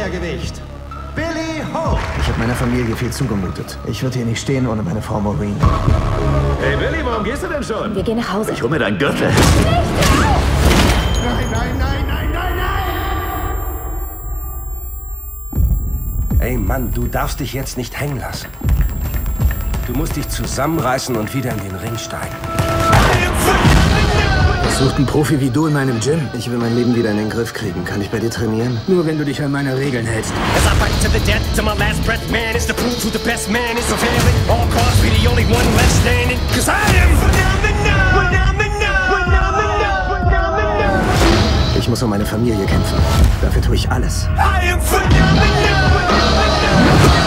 Schwergewicht, Billy Hope. Ich habe meiner Familie viel zugemutet. Ich würde hier nicht stehen ohne meine Frau Maureen. Hey Billy, warum gehst du denn schon? Wir gehen nach Hause. Ich hol mir deinen Gürtel. Nein, nein, nein, nein, nein, nein! Ey Mann, du darfst dich jetzt nicht hängen lassen. Du musst dich zusammenreißen und wieder in den Ring steigen. Was sucht ein Profi wie du in meinem Gym? Ich will mein Leben wieder in den Griff kriegen. Kann ich bei dir trainieren? Nur wenn du dich an meine Regeln hältst. As I fight to the death, to my last breath, man, is to prove who the best man is. Fulfilling all cause, be the only one left standing. Cause I am phenomenal. Ich muss um meine Familie kämpfen. Dafür tue ich alles. I am phenomenal.